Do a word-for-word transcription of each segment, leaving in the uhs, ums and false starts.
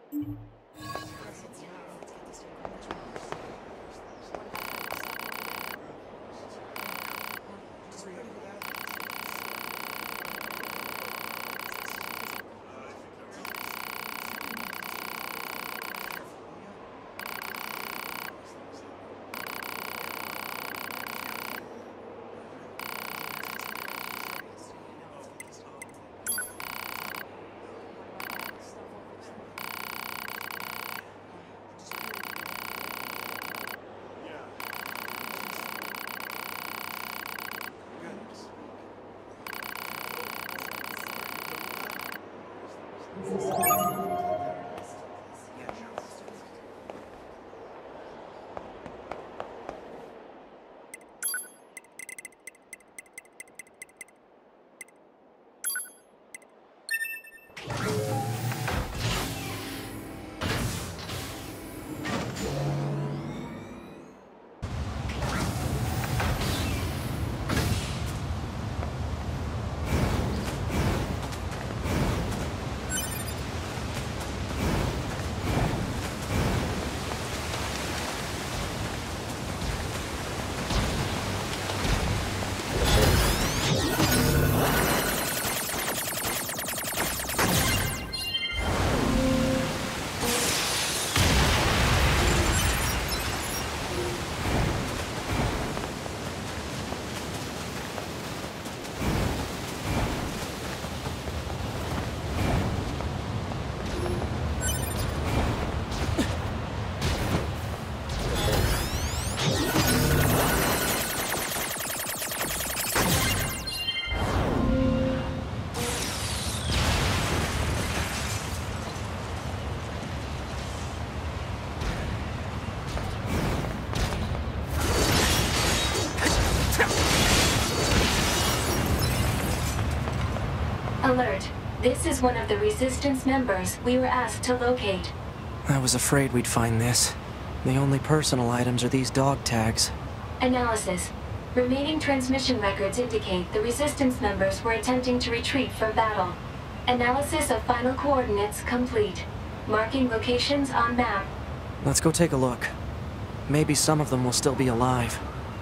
Alert. This is one of the Resistance members we were asked to locate. I was afraid we'd find this. The only personal items are these dog tags. Analysis. Remaining transmission records indicate the Resistance members were attempting to retreat from battle. Analysis of final coordinates complete. Marking locations on map. Let's go take a look. Maybe some of them will still be alive.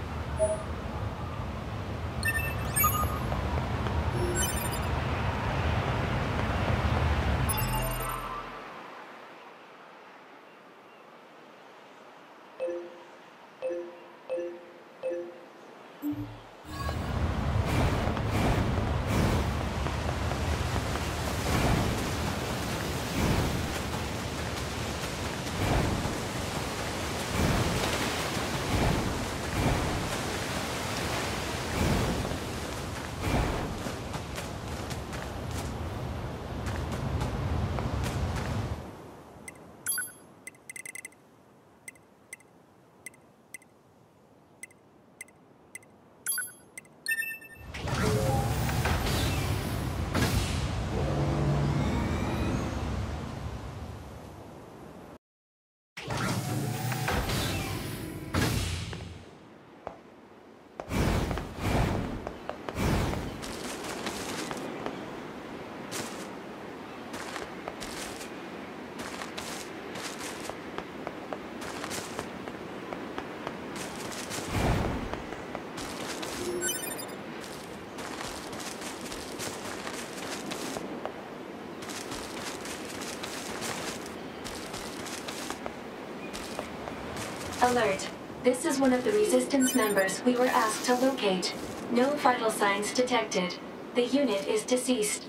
Alert. This is one of the Resistance members we were asked to locate. No vital signs detected. The unit is deceased.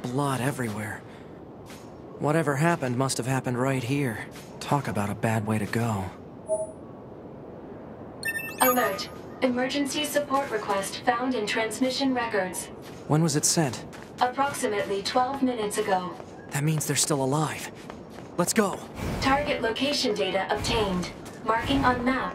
blood everywhere. Whatever happened must have happened right here. Talk about a bad way to go. Alert. Emergency support request found in transmission records. When was it sent? Approximately twelve minutes ago. That means they're still alive. Let's go. Target location data obtained. Marking on map.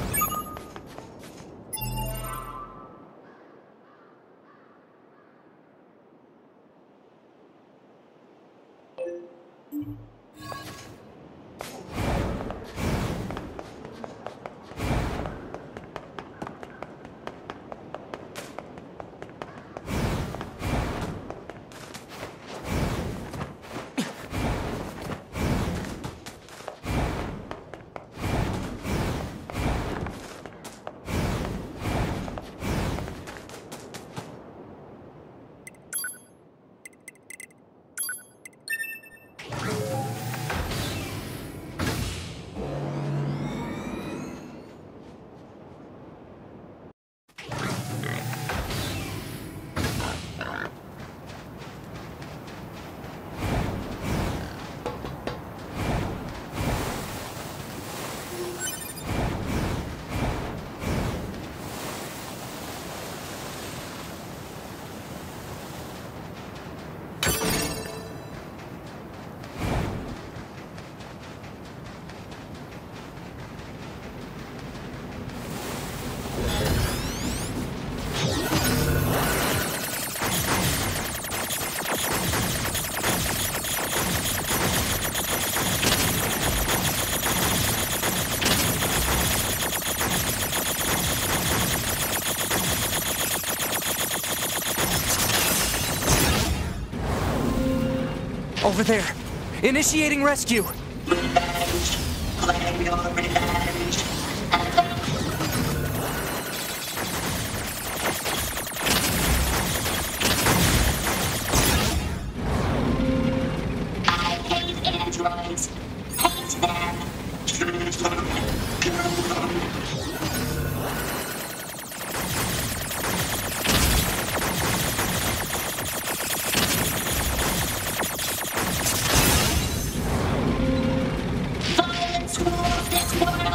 Over there! Initiating rescue! Revenge. Claim your revenge. I hate androids. Hate them. Choose them. Kill them. Violence rules this world.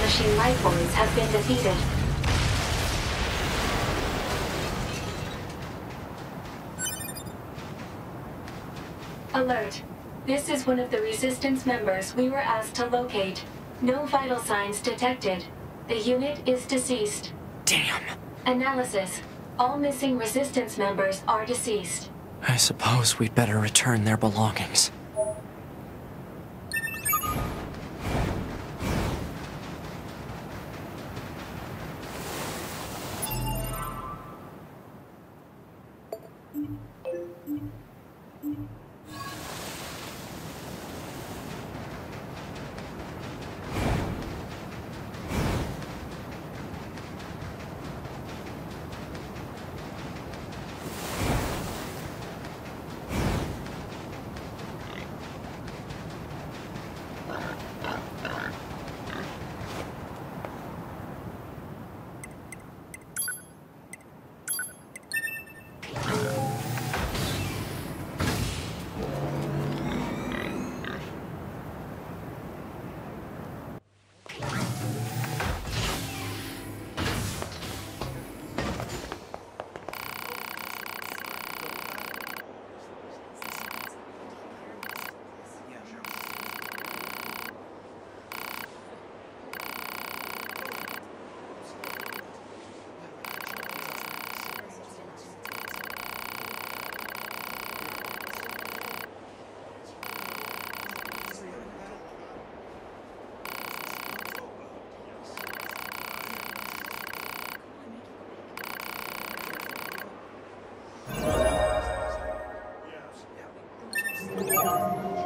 machine lifeforms have been defeated. Alert. This is one of the Resistance members we were asked to locate. No vital signs detected. The unit is deceased. Damn. Analysis. All missing Resistance members are deceased. I suppose we'd better return their belongings. Yeah.